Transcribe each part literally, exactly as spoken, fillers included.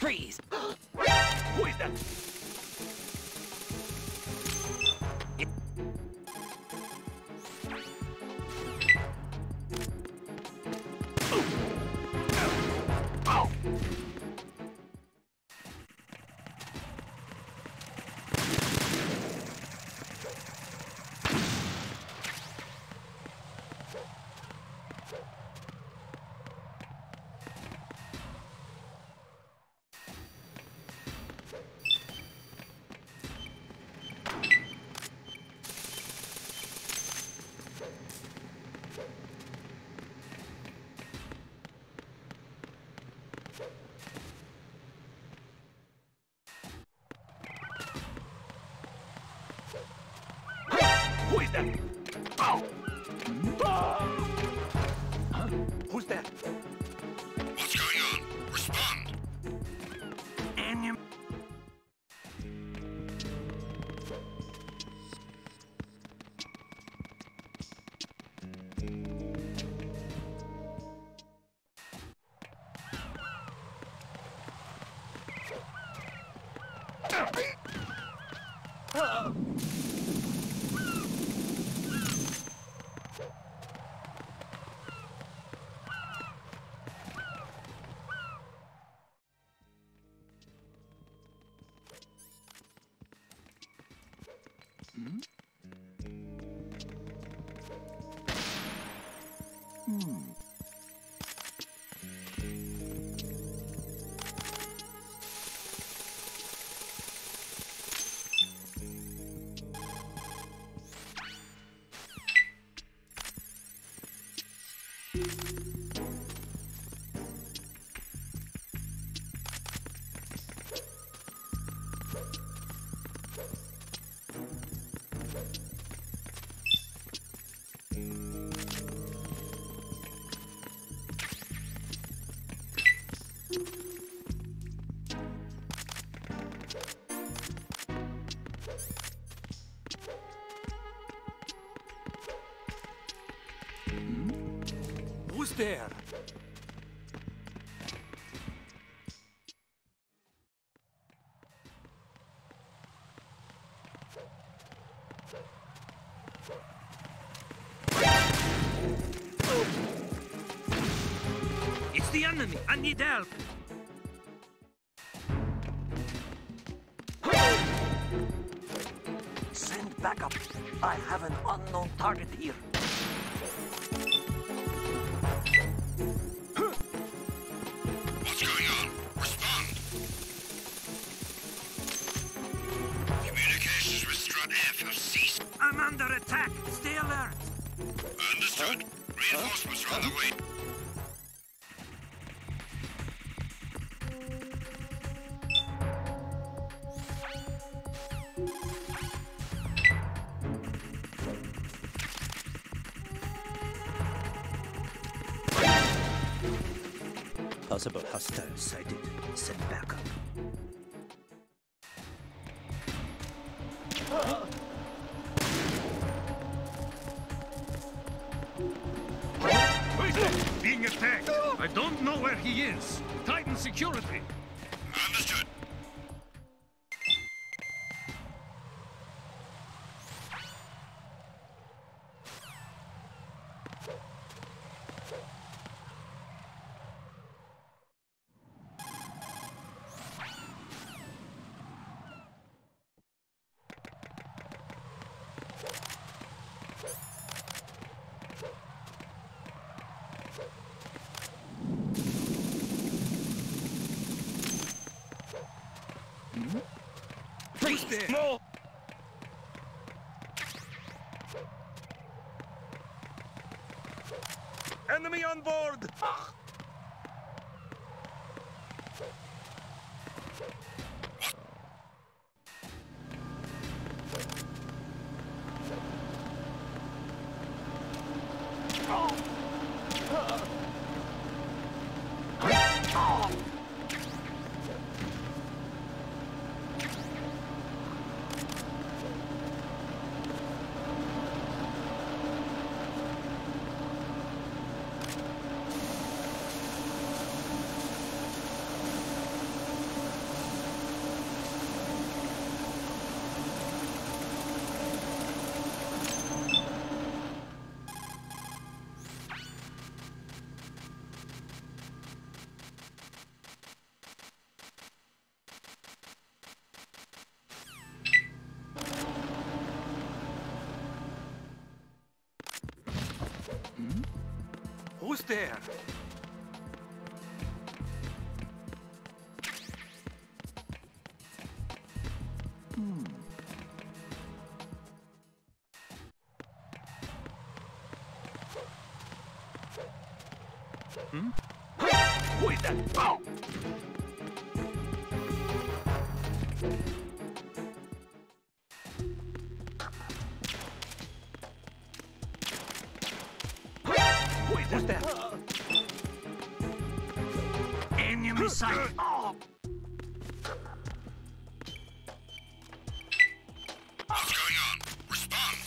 Freeze! Who is that? Who is that? Ow! Ah! Huh? Who's that? What's going on? Respond! Enemy. Ah! Hmm? Hmm. Who's there? It's the enemy. I need help. Send backup. I have an unknown target here. What's going on? Respond! Communications with Strut A have ceased. I'm under attack. Stay alert. Understood. Reinforcements are on the way. Possible hostiles sighted. Send backup. Being attacked. I don't know where he is. Tighten security. Understood. Who's there? No. Enemy on board. Who's there? Hmm? Who is that? Oh! Who is that? Enemy sight! Oh! What's going on? Respond.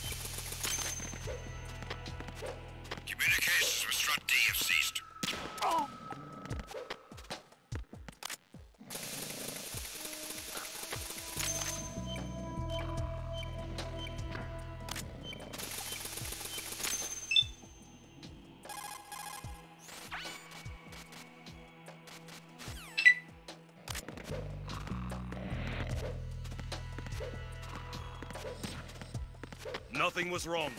Communications with Strut D have ceased. Oh! Nothing was wrong.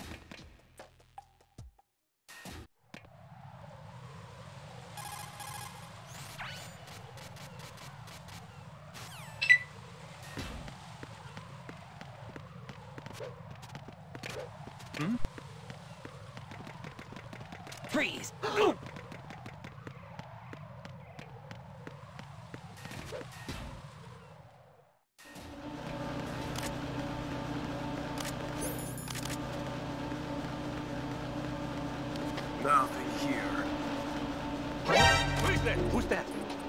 Hmm? Freeze! Oh! Nothing here. Who is that? Who's that?